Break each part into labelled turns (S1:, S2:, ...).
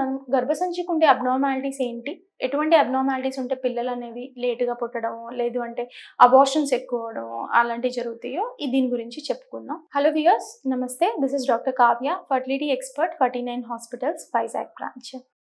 S1: మనం గర్భసంచికి ఉండే అబ్నార్మాలిటీస్ ఏంటి? ఎటువంటి అబ్నార్మాలిటీస్ ఉంటే పిల్లలనేవి లేట్‌గా పుట్టడమో, లేదు అంటే అబార్షన్స్ ఎక్కువ అవ్వడమో అలాంటివి జరుగుతాయో దీని గురించి చెప్పుకుందాం. హలో వ్యూయర్స్, నమస్తే. దిస్ ఈస్ doctor Kavya, fertility expert, 49 hospitals, Vizag branch.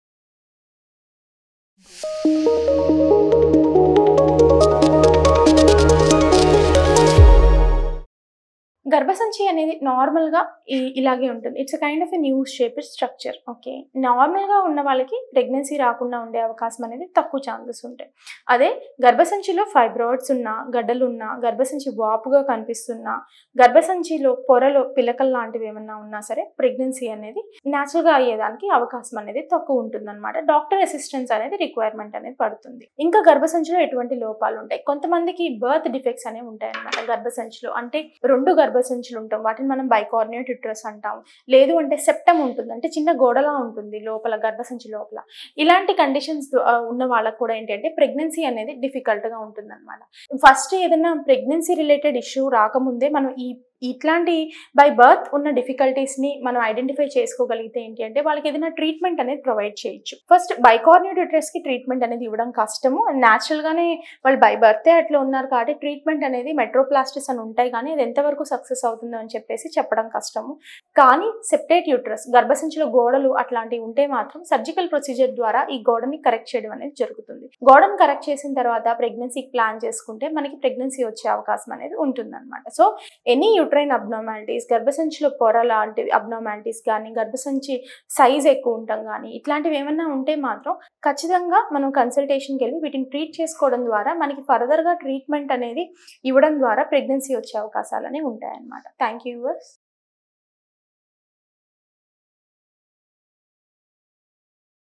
S1: గర్భసంచి అనేది నార్మల్‌గా ఇలాగే ఉంటుంది. It's a kind of a new shaped structure. Okay. నార్మల్‌గా ఉన్న వాళ్ళకి ప్రెగ్నెన్సీ రాకుండా ఉండే అవకాశం అనేది తక్కువ ఛాన్సెస్ ఉంటాయి. అదే గర్భసంచిలో ఫైబ్రాయిడ్స్ ఉన్నా, గడ్డలున్నా, గర్భసంచి వాపుగా కనిపిస్తున్నా, గర్భసంచిలో పొరలో పిలకలు లాంటివి ఏమన్నా ఉన్నా సరే ప్రెగ్నెన్సీ అనేది న్యాచురల్‌గా అయ్యేదానికి అవకాశం అనేది తక్కువ ఉంటుందన్నమాట. డాక్టర్ అసిస్టెన్స్ అనేది రిక్వైర్మెంట్ అనేది పడుతుంది. ఇంకా గర్భసంచిలో ఎటువంటి లోపాలు ఉంటాయి? కొంతమందికి బర్త్ డిఫెక్ట్స్ అనేవి ఉంటాయన్నమాట గర్భసంచిలో. అంటే 2 గర్భసంచులు ఉంటాం. వాటిని మనం బైకార్నియట్ యుటరస్ అంటాం. లేదు అంటే సెప్టమ్ ఉంటుంది. అంటే చిన్న గోడలా ఉంటుంది లోపల, గర్భసంచి లోపల. ఇలాంటి కండిషన్స్ ఉన్న వాళ్ళకి కూడా ఏంటంటే ప్రెగ్నెన్సీ అనేది డిఫికల్ట్‌గా ఉంటుందన్నమాట. ఫస్ట్ ఏదైనా ప్రెగ్నెన్సీ రిలేటెడ్ ఇష్యూ రాకముందే మనం ఇట్లాంటి బై బర్త్ ఉన్న డిఫికల్టీస్‌ని మనం ఐడెంటిఫై చేసుకోగలిగితే ఏంటి అంటే వాళ్ళకి ఏదైనా ట్రీట్మెంట్ అనేది ప్రొవైడ్ చేయొచ్చు. ఫస్ట్ బైకార్నియట్ యుటరస్‌కి ట్రీట్మెంట్ అనేది ఇవ్వడం కష్టము. న్యాచురల్‌గానే వాళ్ళు బై బర్తే అట్లా ఉన్నారు కాబట్టి ట్రీట్మెంట్ అనేది మెట్రోప్లాస్టిస్ అని ఉంటాయి కానీ అది ఎంతవరకు సక్సెస్ అవుతుందో అని చెప్పేసి చెప్పడం కష్టము. కానీ సెప్టేట్ యుటరస్, గర్భసంచిలో గోడలు అట్లాంటివి ఉంటే మాత్రం సర్జికల్ ప్రొసీజర్ ద్వారా ఈ గోడని కరెక్ట్ చేయడం అనేది జరుగుతుంది. గోడను కరెక్ట్ చేసిన తర్వాత ప్రెగ్నెన్సీకి ప్లాన్ చేసుకుంటే మనకి ప్రెగ్నెన్సీ వచ్చే అవకాశం అనేది ఉంటుందన్నమాట. సో ఎనీ యూట్రైన్ అబ్నార్మాలిటీస్, గర్భసంచిలో పొర లాంటివి అబ్నార్మాలిటీస్ కానీ, గర్భసంచి సైజ్ ఎక్కువ ఉండటం కానీ ఇట్లాంటివి ఏమన్నా ఉంటే మాత్రం ఖచ్చితంగా మనం కన్సల్టేషన్‌కి వెళ్ళి వీటిని ట్రీట్ చేసుకోవడం ద్వారా మనకి ఫర్దర్‌గా ట్రీట్మెంట్ అనేది ఇవ్వడం ద్వారా ప్రెగ్నెన్సీ వచ్చే అవకాశాలు అనేవి ఉంటాయన్నమాట. Thank you viewers.